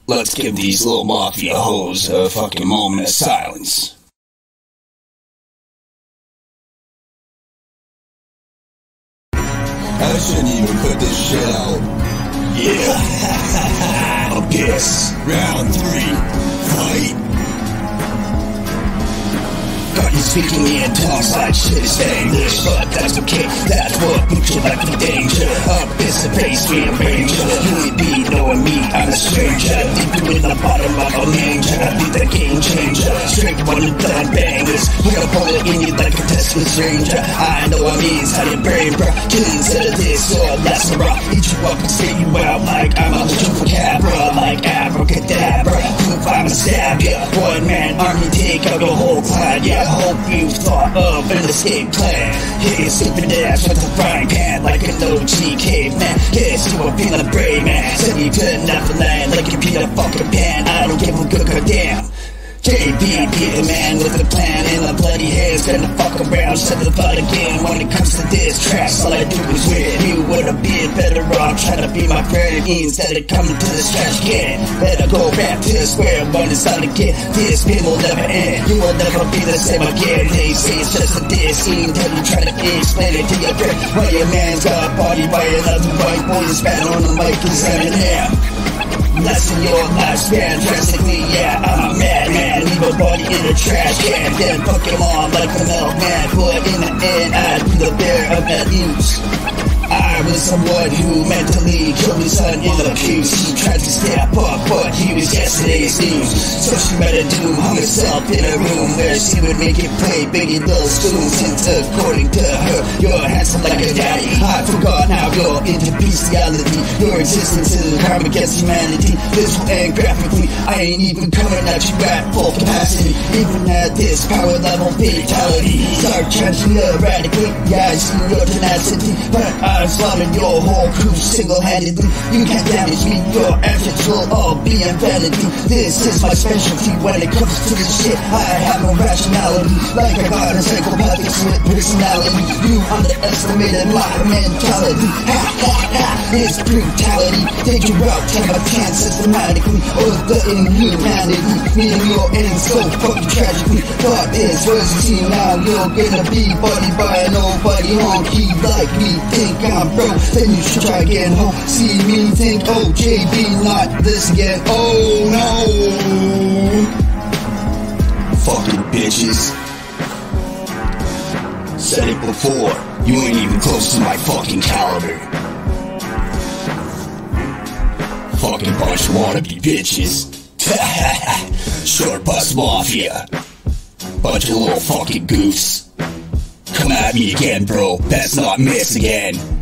Let's give these little Mafia hoes a fucking moment of silence. I shouldn't even put this shit out. Yeah. Abyss. Round 3. Fight. Got you speaking in tongues like shit is English, but that's okay, that's what puts you like in danger. Abyss the face, we a ranger. You ain't be knowing me, I'm a stranger. Deep you in the bottom of a manger. I be the game changer. Straight one and done bangers. We gon' pull it in you like a Tesla stranger. I know I'm inside your brain, bro. Killings of this or less raw. Eat you up and spit you out like I'm a chupacabra, like abracadabra. Proof I'm a stab ya. One man army take out your whole clan. Yeah, I hope you thought of an escape plan. Hit your stupid ass with a frying pan like an OG caveman. Guess you were feeling brave, man. Said you couldn't have the land like you beat a fucking pan. I don't give a good goddamn. JB, be the man with a plan and a bloody hands. Gonna fuck around, set the fight again. When it comes to this track, all I do is win. You would've been better off trying to be my friend instead of coming to this trash can. Better go back to the square one and start again. This spin will never end. You will never be the same again. They say it's just a diss scene until you try to explain it to your friend. Why your man's got a body by another white boy is bad on the mic is Eminem. Lessen your lifespan drastically, yeah, I'm a madman. Leave a body in the trash can, then fuck him on like a milkman. But in the end, I'd be the bearer of bad news. I was someone who mentally killed his son in the pews. He tried to step up, but he was yesterday's news. So she better do hung herself in a room where she would make it play Biggie Little Spoons. Since according to her, you're handsome like a daddy. I forgot now you're into bestiality. Your existence is a crime against humanity. Visual and graphically, I ain't even coming at you at full capacity. Even at this power level fatality, start charging erratically. Yeah, I see your tenacity, but I'm slaughtering your whole crew single-handedly. You can't damage me, your efforts will all be in vanity. This is my specialty when it comes to this shit. I have no rationality, like I got a psychopathic split personality. You underestimated my mentality. Ha ha ha, it's brutality. Take you out 10 by 10 systematically. Or the inhumanity, meeting your end so fucking tragically. Thought this was a team, now you're gonna be buddy by nobody honky like me. Think I'm broke, then you should try again. Oh, see me think, oh JB, not this again. Oh no. Fucking bitches. Said it before, you ain't even close to my fucking caliber. Fucking bunch of wannabe bitches. Short bus Mafia. Bunch of little fucking goofs. Come at me again, bro. Let's not miss again.